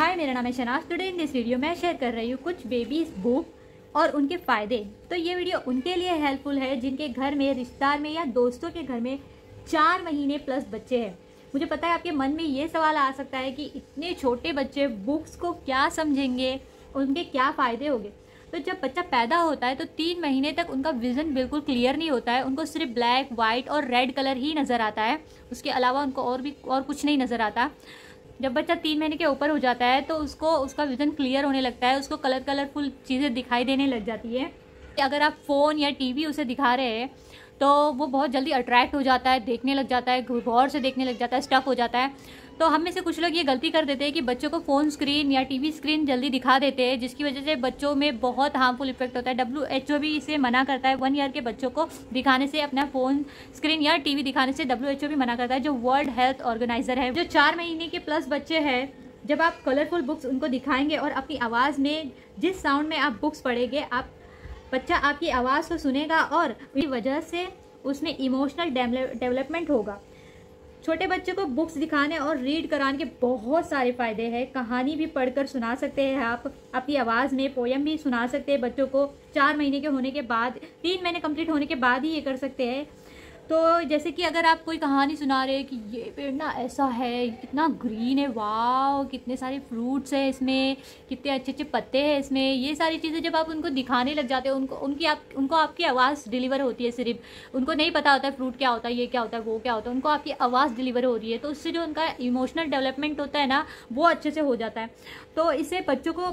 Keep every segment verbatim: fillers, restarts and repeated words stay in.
हाय, मेरा नाम है Shanaz. Today in this video मैं शेयर कर रही हूँ कुछ बेबीज बुक और उनके फ़ायदे। तो ये वीडियो उनके लिए हेल्पफुल है जिनके घर में, रिश्तेदार में या दोस्तों के घर में चार महीने प्लस बच्चे हैं। मुझे पता है आपके मन में ये सवाल आ सकता है कि इतने छोटे बच्चे बुक्स को क्या समझेंगे, उनके क्या फ़ायदे होंगे। तो जब बच्चा पैदा होता है तो तीन महीने तक उनका विज़न बिल्कुल क्लियर नहीं होता है। उनको सिर्फ ब्लैक, वाइट और रेड कलर ही नज़र आता है, उसके अलावा उनको और भी और कुछ नहीं नज़र आता। जब बच्चा तीन महीने के ऊपर हो जाता है तो उसको उसका विज़न क्लियर होने लगता है, उसको कलर कलरफुल चीज़ें दिखाई देने लग जाती है। अगर आप फ़ोन या टीवी उसे दिखा रहे हैं तो वो बहुत जल्दी अट्रैक्ट हो जाता है, देखने लग जाता है, गौर से देखने लग जाता है, स्टक हो जाता है। तो हम में से कुछ लोग ये गलती कर देते हैं कि बच्चों को फ़ोन स्क्रीन या टीवी स्क्रीन जल्दी दिखा देते हैं, जिसकी वजह से बच्चों में बहुत हार्मफुल इफेक्ट होता है। डब्ल्यू एच ओ भी इसे मना करता है, वन ईयर के बच्चों को दिखाने से, अपना फ़ोन स्क्रीन या टीवी दिखाने से डब्ल्यू एच ओ भी मना करता है, जो वर्ल्ड हेल्थ ऑर्गेनाइजर है। जो चार महीने के प्लस बच्चे हैं, जब आप कलरफुल बुक्स उनको दिखाएंगे और अपनी आवाज़ में, जिस साउंड में आप बुक्स पढ़ेंगे, आप बच्चा आपकी आवाज़ को सुनेगा और इस वजह से उसमें इमोशनल डेवलपमेंट होगा। छोटे बच्चे को बुक्स दिखाने और रीड कराने के बहुत सारे फ़ायदे हैं। कहानी भी पढ़कर सुना सकते हैं आप, अपनी आवाज़ में पोयम भी सुना सकते हैं बच्चों को। चार महीने के होने के बाद, तीन महीने कंप्लीट होने के बाद ही ये कर सकते हैं। तो जैसे कि अगर आप कोई कहानी सुना रहे हैं कि ये पेड़ ना ऐसा है, कितना ग्रीन है, वाव, कितने सारे फ्रूट्स हैं इसमें, कितने अच्छे अच्छे पत्ते हैं इसमें, ये सारी चीज़ें जब आप उनको दिखाने लग जाते हो, उनको उनकी आप उनको आपकी आवाज़ डिलीवर होती है। सिर्फ उनको नहीं पता होता है फ्रूट क्या होता है, ये क्या होता है, वो क्या होता है, उनको आपकी आवाज़ डिलीवर हो रही है। तो उससे जो उनका इमोशनल डेवलपमेंट होता है ना, वो अच्छे से हो जाता है। तो इससे बच्चों को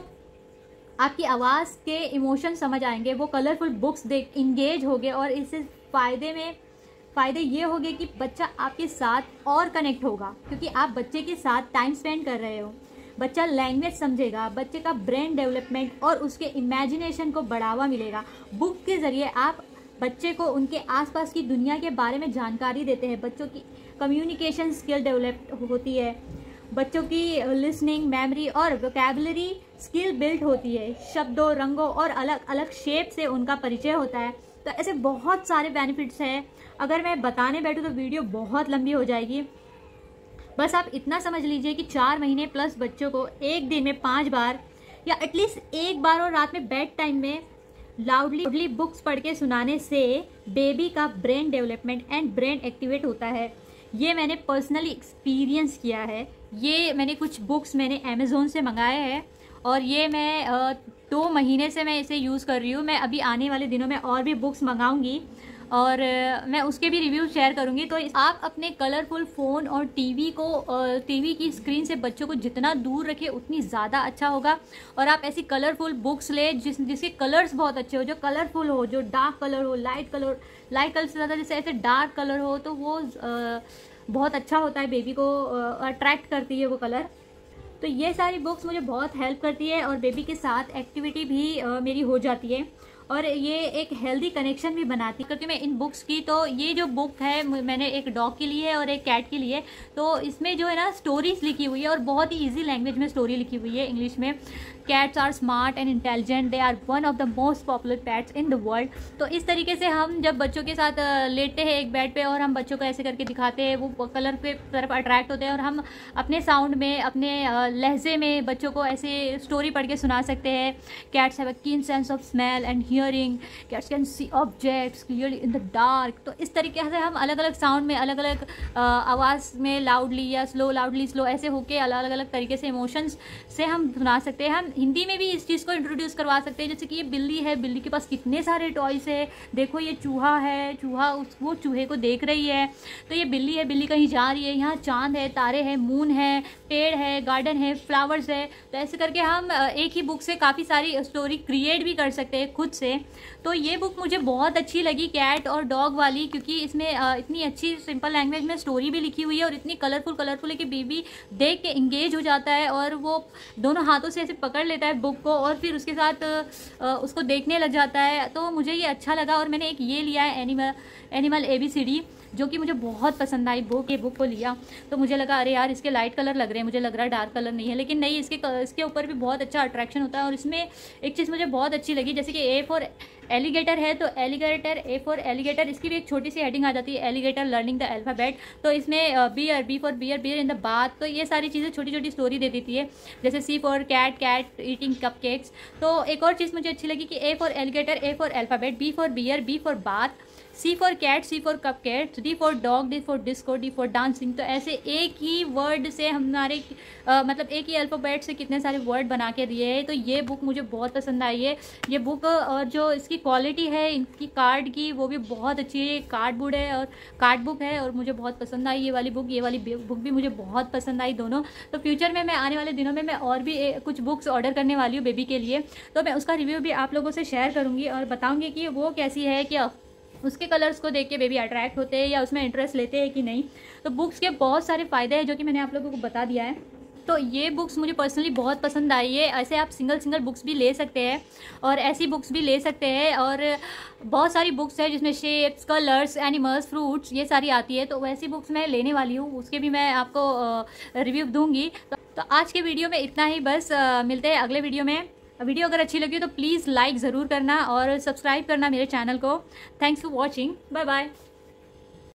आपकी आवाज़ के इमोशन समझ आएंगे, वो कलरफुल बुक्स देख इंगेज होंगे और इससे फ़ायदे में फ़ायदे ये होंगे कि बच्चा आपके साथ और कनेक्ट होगा, क्योंकि आप बच्चे के साथ टाइम स्पेंड कर रहे हो। बच्चा लैंग्वेज समझेगा, बच्चे का ब्रेन डेवलपमेंट और उसके इमेजिनेशन को बढ़ावा मिलेगा। बुक के ज़रिए आप बच्चे को उनके आसपास की दुनिया के बारे में जानकारी देते हैं। बच्चों की कम्युनिकेशन स्किल डेवलप होती है, बच्चों की लिसनिंग, मेमोरी और वोकैबुलरी स्किल बिल्ड होती है। शब्दों, रंगों और अलग अलग शेप से उनका परिचय होता है। तो ऐसे बहुत सारे बेनिफिट्स हैं। अगर मैं बताने बैठूँ तो वीडियो बहुत लंबी हो जाएगी। बस आप इतना समझ लीजिए कि चार महीने प्लस बच्चों को एक दिन में पाँच बार या एटलीस्ट एक बार और रात में बेड टाइम में लाउडली बुक्स पढ़ के सुनाने से बेबी का brain development and brain activate होता है। ये मैंने पर्सनली एक्सपीरियंस किया है। ये मैंने कुछ बुक्स मैंने अमेज़ोन से मंगाए हैं और ये मैं दो महीने से मैं इसे यूज़ कर रही हूँ। मैं अभी आने वाले दिनों में और भी बुक्स मंगाऊंगी और मैं उसके भी रिव्यू शेयर करूंगी। तो आप अपने कलरफुल फ़ोन और टीवी को टीवी की स्क्रीन से बच्चों को जितना दूर रखें उतनी ज़्यादा अच्छा होगा। और आप ऐसी कलरफुल बुक्स ले जिस जिसके कलर्स बहुत अच्छे हो, जो कलरफुल हो, जो डार्क कलर हो, लाइट कलर लाइट कलर से ज़्यादा जैसे ऐसे डार्क कलर हो, तो वो आ, बहुत अच्छा होता है, बेबी को अट्रैक्ट करती है वो कलर। तो ये सारी बुक्स मुझे बहुत हेल्प करती है और बेबी के साथ एक्टिविटी भी आ, मेरी हो जाती है और ये एक हेल्दी कनेक्शन भी बनाती है। क्योंकि मैं इन बुक्स की, तो ये जो बुक है मैंने एक डॉग के लिए है और एक कैट के लिए, तो इसमें जो है ना स्टोरीज लिखी हुई है और बहुत ही इजी लैंग्वेज में स्टोरी लिखी हुई है इंग्लिश में। Cats are smart and intelligent, they are one of the most popular pets in the world. तो इस तरीके से हम जब बच्चों के साथ लेटते हैं एक बेड पे और हम बच्चों को ऐसे करके दिखाते हैं, वो कलर के तरफ अट्रैक्ट होते हैं और हम अपने साउंड में, अपने लहजे में बच्चों को ऐसे स्टोरी पढ़ के सुना सकते हैं। Cats have a keen sense of smell and hearing, cats can see objects clearly in the dark. तो इस तरीके से हम अलग अलग साउंड में, अलग अलग आवाज़ में, लाउडली या स्लो, लाउडली स्लो, ऐसे होके अलग अलग तरीके से इमोशंस से हम सुना सकते हैं। हम हिंदी में भी इस चीज़ को इंट्रोड्यूस करवा सकते हैं, जैसे कि ये बिल्ली है, बिल्ली के पास कितने सारे टॉयस है, देखो ये चूहा है, चूहा उस वो चूहे को देख रही है, तो ये बिल्ली है, बिल्ली कहीं जा रही है, यहाँ चांद है, तारे हैं, मून है, पेड़ है, गार्डन है, फ्लावर्स है। तो ऐसे करके हम एक ही बुक से काफ़ी सारी स्टोरी क्रिएट भी कर सकते हैं खुद से। तो ये बुक मुझे बहुत अच्छी लगी, कैट और डॉग वाली, क्योंकि इसमें इतनी अच्छी सिंपल लैंग्वेज में स्टोरी भी लिखी हुई है और इतनी कलरफुल कलरफुल है कि बेबी देख के इंगेज हो जाता है और वो दोनों हाथों से ऐसे पकड़ लेता है बुक को और फिर उसके साथ उसको देखने लग जाता है। तो मुझे ये अच्छा लगा और मैंने एक ये लिया है, animal animal A B C D, जो कि मुझे बहुत पसंद आई बुक। ये बुक को लिया तो मुझे लगा अरे यार इसके लाइट कलर लग रहे हैं, मुझे लग रहा है डार्क कलर नहीं है, लेकिन नहीं, इसके इसके ऊपर भी बहुत अच्छा अट्रैक्शन होता है। और इसमें एक चीज़ मुझे बहुत अच्छी लगी, जैसे कि ए फॉर एलिगेटर है तो एलिगेटर, ए फॉर एलिगेटर, इसकी भी एक छोटी सी हेडिंग आ जाती है, एलिगेटर लर्निंग द अल्फाबेट। तो इसमें bear, B for bear, bear in the bath, तो ये सारी चीज़ें छोटी छोटी स्टोरी दे देती है। जैसे C for cat, cat eating cupcakes. तो एक और चीज़ मुझे अच्छी लगी कि A for alligator, A for alphabet, B for bear, B for bath, C for cat, C for cupcake, D for dog, D for disco, D for dancing. तो ऐसे एक ही वर्ड से हमारे आ, मतलब एक ही अल्फ़ाबेट से कितने सारे वर्ड बना के दिए हैं। तो ये बुक मुझे बहुत पसंद आई है। ये बुक और जो इसकी क्वालिटी है इनकी कार्ड की वो भी बहुत अच्छी है। कार्ड बुक है और कार्ड बुक है और मुझे बहुत पसंद आई ये वाली बुक। ये वाली बुक भी मुझे बहुत पसंद आई दोनों। तो फ्यूचर में मैं आने वाले दिनों में मैं और भी कुछ बुक्स ऑर्डर करने वाली हूँ बेबी के लिए, तो मैं उसका रिव्यू भी आप लोगों से शेयर करूँगी और बताऊँगी कि वो कैसी है, कि उसके कलर्स को देख के बेबी अट्रैक्ट होते हैं या उसमें इंटरेस्ट लेते हैं कि नहीं। तो बुक्स के बहुत सारे फ़ायदे हैं जो कि मैंने आप लोगों को बता दिया है। तो ये बुक्स मुझे पर्सनली बहुत पसंद आई है। ऐसे आप सिंगल सिंगल बुक्स भी ले सकते हैं और ऐसी बुक्स भी ले सकते हैं। और बहुत सारी बुक्स है जिसमें शेप्स, कलर्स, एनिमल्स, फ्रूट्स ये सारी आती है। तो वैसी बुक्स मैं लेने वाली हूँ, उसके भी मैं आपको रिव्यू दूँगी। तो, तो आज के वीडियो में इतना ही बस। आ, मिलते हैं अगले वीडियो में। वीडियो अगर अच्छी लगी तो प्लीज़ लाइक ज़रूर करना और सब्सक्राइब करना मेरे चैनल को। Thanks for watching. Bye bye.